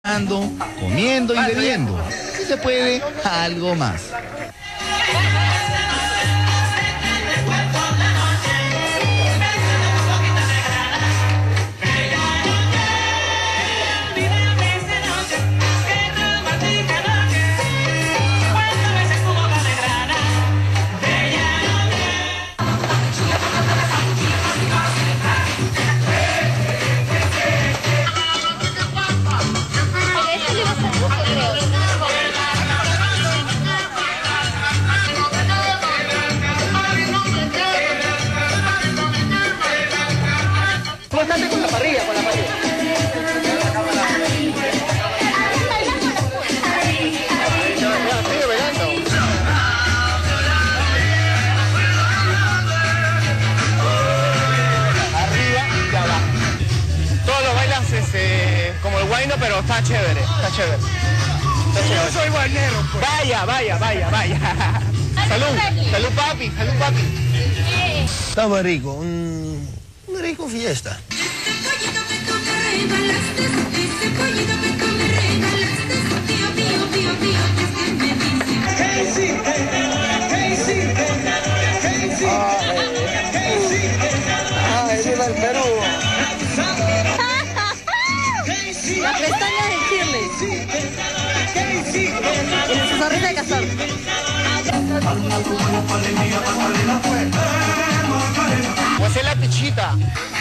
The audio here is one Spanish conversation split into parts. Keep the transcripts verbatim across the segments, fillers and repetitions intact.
comiendo y bebiendo. Si se puede, algo más. Con la parrilla, con la parrilla. Arriba y abajo. Todos los bailan este, como el guayno, pero está chévere, está chévere. Está chévere. Yo soy guaynero, pues. Vaya, vaya, vaya, vaya. Salud, salud papi, salud papi. Estaba rico, un, una rico fiesta. ¡Viva el Perú! Las pestañas de Shirley. Y su sonrisa de castor. O hacer la pichita.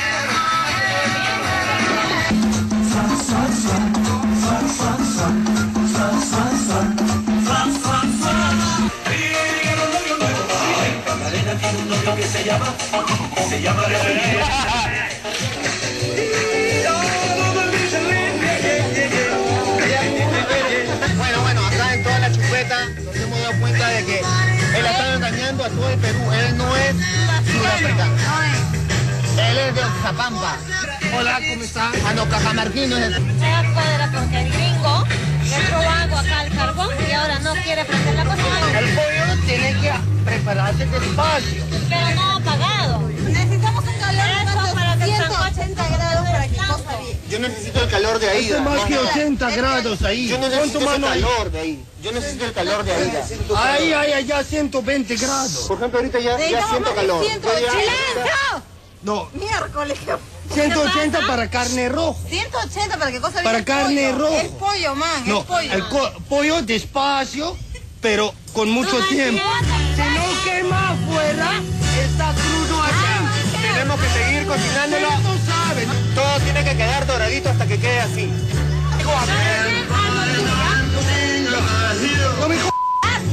Que se llama, se llama Bueno, bueno, acá en toda la chupeta nos hemos dado cuenta de que él ha estado engañando a todo el Perú. Él no es sudafricano. Él es de Oxapampa. Hola, ¿cómo está? Ah, no, cajamarquino es el... Se da cuadra porque el gringo le probó acá al carbón y ahora no quiere prender la cocina. El pollo tiene que prepararse despacio. Pero no ha apagado. Necesitamos un calor de ciento ochenta grados para que cosa bien. Yo necesito el calor de ahí. Hace más que ochenta grados ahí. Yo necesito el calor de ahí. Yo necesito el calor de ahí. Ahí, ahí, allá ciento veinte grados. Por ejemplo, ahorita ya, ya siento calor. ciento ochenta. No, Miércoles. ciento ochenta para carne roja. ciento ochenta para que cosa bien. Para es carne pollo. roja. Es pollo, man, No, es pollo. el co- pollo despacio, pero con mucho No, tiempo. no, Si no quema afuera, está crudo allá. Tenemos que seguir cocinándolo. Ustedes no saben. Todo tiene que quedar doradito hasta que quede así. No me jo-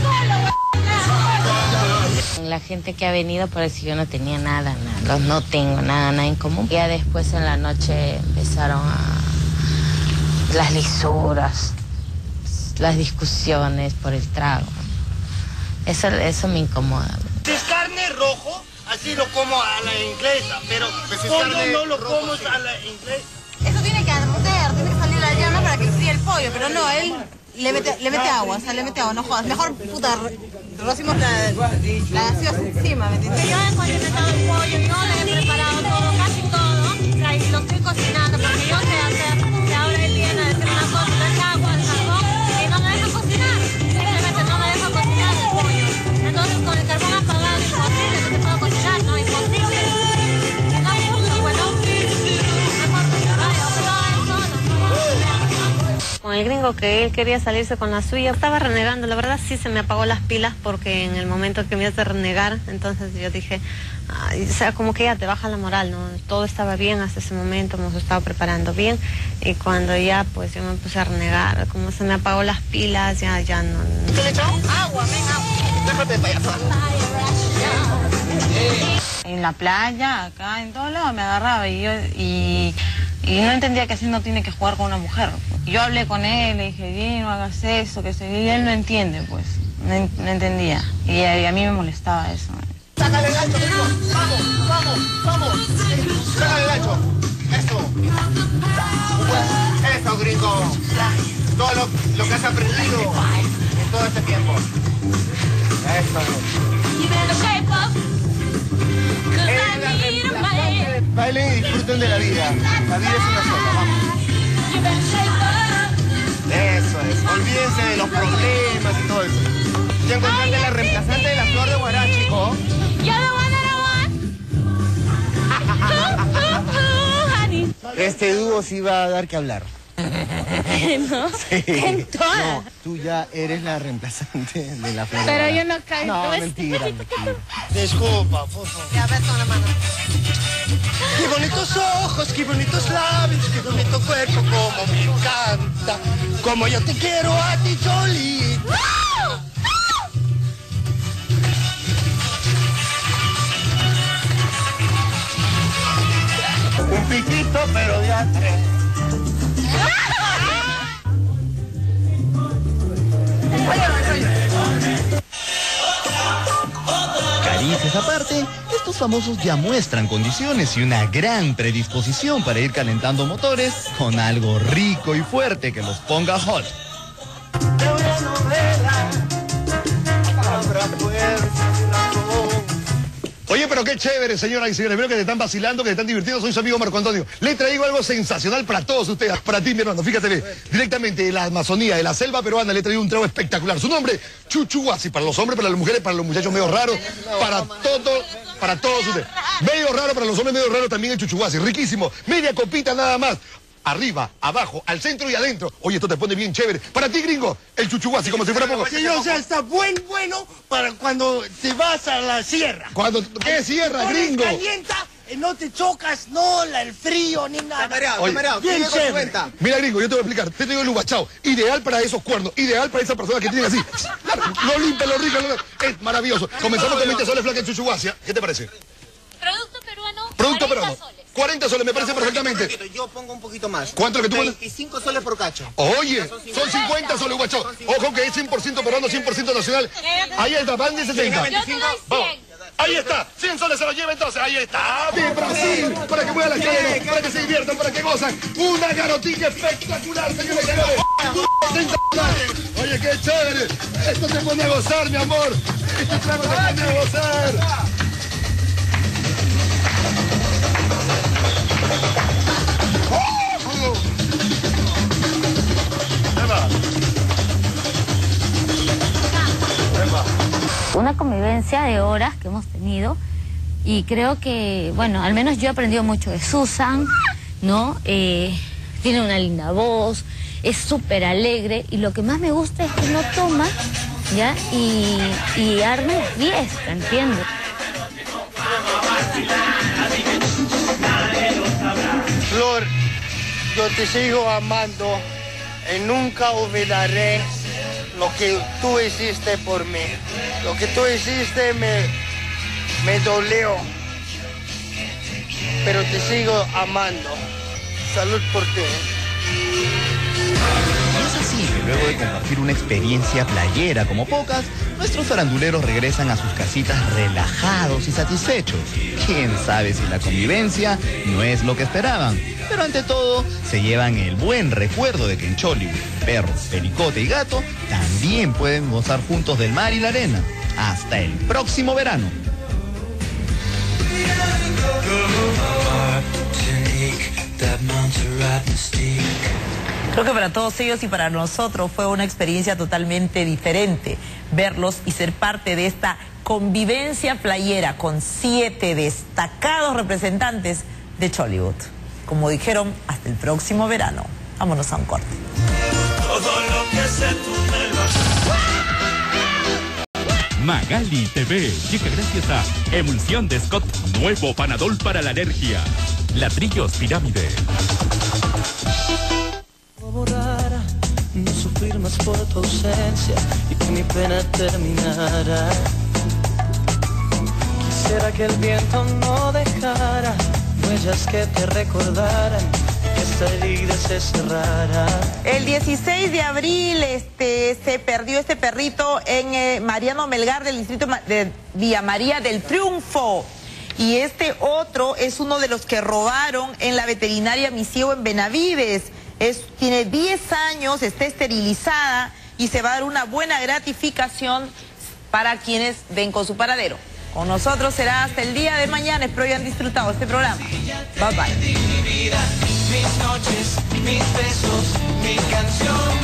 La gente que ha venido parece que yo no tenía nada, nada, no tengo nada, nada en común. Ya después en la noche empezaron a las lisuras, las discusiones por el trago. Eso, eso me incomoda. Si es carne rojo, así lo como a la inglesa, pero Pues es pollo carne no lo rojo, como sí. a la inglesa. Eso tiene que arder, tiene que salir la llama para que enfríe el pollo, pero no, él le mete, le mete agua, o sea, le mete agua, no jodas. Mejor, puta, rocimos la, la gaseosa encima, ¿me entiendes? Yo después de meter el pollo, no le he preparado todo, casi todo, o sea, y lo estoy cocinando, porque yo sé hacer, que ahora él viene a decir una cosa, le echa agua al carbón, y no me deja cocinar, simplemente no me deja cocinar el pollo. Entonces, con el carbón apagado, imposible, no te puedo cocinar, no, imposible. No, punto, bueno, mejor que se vaya, pero no, no, no. Con el gringo que él quería salirse con la suya, estaba renegando, la verdad sí se me apagó las pilas porque en el momento que me hace renegar, entonces yo dije, ay, o sea, como que ya te baja la moral, ¿no? Todo estaba bien hasta ese momento, hemos estado preparando bien y cuando ya pues yo me puse a renegar, como se me apagó las pilas, ya, ya no... no. ¿Qué le echó? Agua, ven, agua. Déjate de payasada. En la playa, acá, en todos lados me agarraba y yo y, y no entendía que así no tiene que jugar con una mujer. Yo hablé con él, le dije, Di, no hagas eso, que se... y él no entiende, pues, no, en- no entendía. Y a, y a mí me molestaba eso. Sácale el gancho, gringo. Vamos, vamos, vamos. Sácale el gancho. Eso. Eso, gringo. Todo lo, lo que has aprendido en todo este tiempo. Eso. Bailen y disfruten de la vida. La vida es una sola, vamos. problemas y todo eso. Ya encontraste la reemplazante de la flor de guarachico. Ya lo van a Este dúo sí va a dar que hablar. ¿No? Sí. En todas. No, tú ya eres la reemplazante de la flor. Pero yo no caigo. No, mentira, mentira. Disculpa, por favor. Ya ves con la mano. Qué bonitos ojos, qué bonitos labios, qué bonito cuerpo, como me encanta. Como yo te quiero a ti, Cholita. Un piquito, pero de a tres. Caricias aparte, estos famosos ya muestran condiciones y una gran predisposición para ir calentando motores con algo rico y fuerte que los ponga hot. Oye, pero qué chévere, señoras y señores. Veo que te están vacilando, que te están divirtiendo. Soy su amigo Marco Antonio. Le traigo algo sensacional para todos ustedes. Para ti, mi hermano. Fíjate, ve, directamente de la Amazonía, de la selva peruana, le traigo un trago espectacular. Su nombre, Chuchuhuasi. Para los hombres, para las mujeres, para los muchachos medio raros, para todos, para todos ustedes. Medio raro para los hombres, medio raro también el Chuchuhuasi. Riquísimo. Media copita nada más. Arriba, abajo, al centro y adentro. Oye, esto te pone bien chévere. Para ti, gringo, el Chuchuhuasi, como si fuera poco. Sí, o sea, está buen bueno para cuando te vas a la sierra. Cuando, ¿qué sierra, gringo? Calienta, eh, no te chocas, no, la, el frío, ni nada. Mareado, Oye, mareado. bien Sigue con chévere. tu cuenta. Mira, gringo, yo te voy a explicar. Te traigo el ubachao. Ideal para esos cuernos. Ideal para esas personas que tienen así. Lo limpia, lo rica, lo... Es maravilloso. Comenzamos con veinte soles flaca en Chuchuhuasi. ¿Qué te parece? Producto peruano. Producto cuarenta peruano. soles. cuarenta soles, me parece perfectamente. Yo pongo un poquito más. ¿Cuánto es lo que tú pones? veinticinco soles por cacho. Oye, son cincuenta soles, guacho. Ojo que es cien por ciento peruano, cien por ciento nacional. Ahí está, van de sesenta. Yo te doy Vamos. cien. Ahí está, cien soles se lo lleva entonces, ahí está. De Brasil, para que muevan las cadenas, para que se diviertan, para que gozan. Una garotilla espectacular, señores y señores. Sensacional. Oye, qué chévere. Esto te pone a gozar, mi amor. Este trago te pone a gozar. Una convivencia de horas que hemos tenido y creo que, bueno, al menos yo he aprendido mucho de Susan, ¿no? Eh, tiene una linda voz, es súper alegre y lo que más me gusta es que no toma, ¿ya? Y, y arma la fiesta, ¿entiendes? Flor, yo te sigo amando y nunca olvidaré lo que tú hiciste por mí. Lo que tú hiciste me, me dolió, pero te sigo amando. Salud por ti. Y es así que luego de compartir una experiencia playera como pocas, nuestros faranduleros regresan a sus casitas relajados y satisfechos. Quién sabe si la convivencia no es lo que esperaban, pero ante todo se llevan el buen recuerdo de que en Chollywood, perro, pericote y gato también pueden gozar juntos del mar y la arena. Hasta el próximo verano. Creo que para todos ellos y para nosotros fue una experiencia totalmente diferente verlos y ser parte de esta convivencia playera con siete destacados representantes de Chollywood. Como dijeron, hasta el próximo verano. Vámonos a un corte. Todo lo que se Magali T V llega gracias a Emulsión de Scott, nuevo Panadol para la alergia. Ladrillos Pirámide. Borrar, no sufrir más por tu ausencia y que mi pena terminara. Quisiera que el viento no dejara huellas que te recordaran, que esta herida se cerrara. El dieciséis de abril este, se perdió este perrito en eh, Mariano Melgar del distrito de Villa María del Triunfo. Y este otro es uno de los que robaron en la veterinaria Misiego en Benavides. Es, tiene diez años, está esterilizada y se va a dar una buena gratificación para quienes den con su paradero. Con nosotros será hasta el día de mañana. Espero hayan disfrutado este programa. Bye bye. Mi vida, mis noches, mis besos, mi canción.